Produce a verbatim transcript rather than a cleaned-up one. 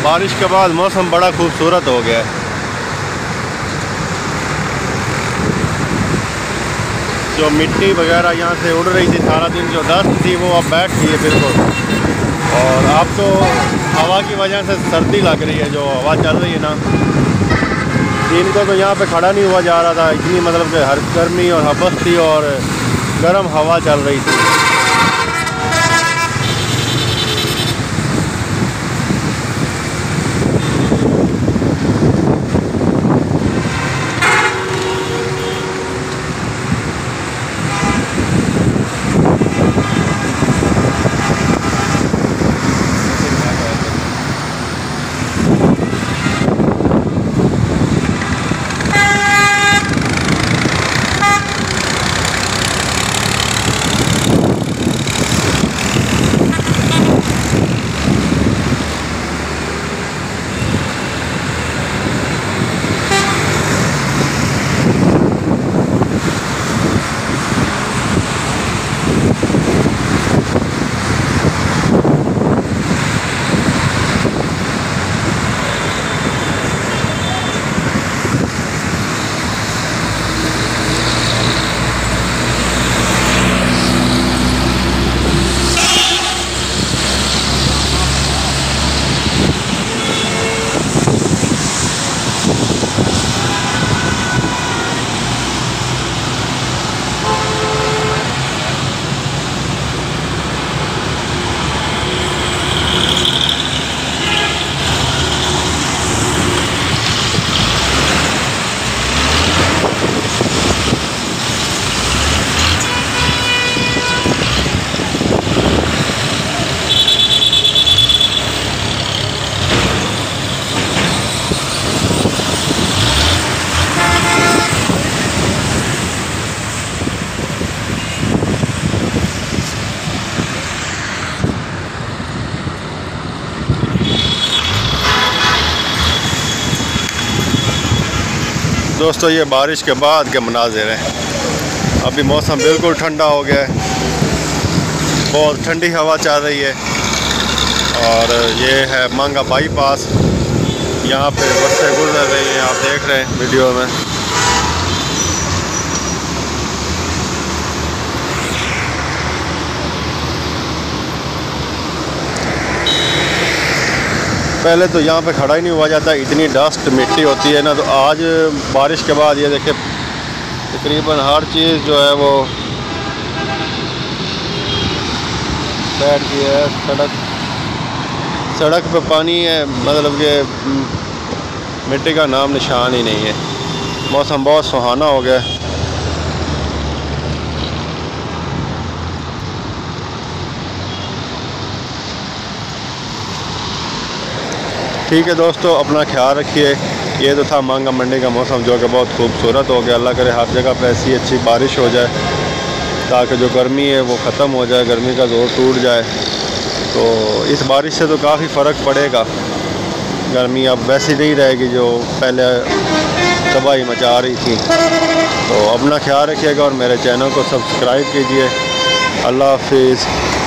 बारिश के बाद मौसम बड़ा खूबसूरत हो गया है। जो मिट्टी वगैरह यहाँ से उड़ रही थी सारा दिन, जो डस्ट थी वो अब बैठ गई है बिल्कुल। और अब तो हवा की वजह से सर्दी लग रही है, जो हवा चल रही है ना, दिन को तो यहाँ पे खड़ा नहीं हुआ जा रहा था, इतनी मतलब कि हर गर्मी और हबस थी और गर्म हवा चल रही थी। दोस्तों ये बारिश के बाद के मनाजिर हैं। अभी मौसम बिल्कुल ठंडा हो गया है, बहुत ठंडी हवा चल रही है। और ये है मांगा बाईपास, यहाँ पे बसें गुजर रही हैं, आप देख रहे हैं वीडियो में। पहले तो यहाँ पे खड़ा ही नहीं हुआ जाता, इतनी डस्ट मिट्टी होती है ना। तो आज बारिश के बाद ये देखिए तकरीबन हर चीज़ जो है वो बैठ गई है। सड़क सड़क पे पानी है, मतलब कि मिट्टी का नाम निशान ही नहीं है। मौसम बहुत सुहाना हो गया है। ठीक है दोस्तों, अपना ख्याल रखिए। ये तो था मांगा मंडी का मौसम, जो कि बहुत खूबसूरत हो गया। अल्लाह करे हर जगह पे ऐसी अच्छी बारिश हो जाए, ताकि जो गर्मी है वो ख़त्म हो जाए, गर्मी का ज़ोर टूट जाए। तो इस बारिश से तो काफ़ी फ़र्क पड़ेगा। गर्मी अब वैसी नहीं रहेगी जो पहले तबाही मचा रही थी। तो अपना ख्याल रखिएगा और मेरे चैनल को सब्सक्राइब कीजिए। अल्लाह हाफिज़।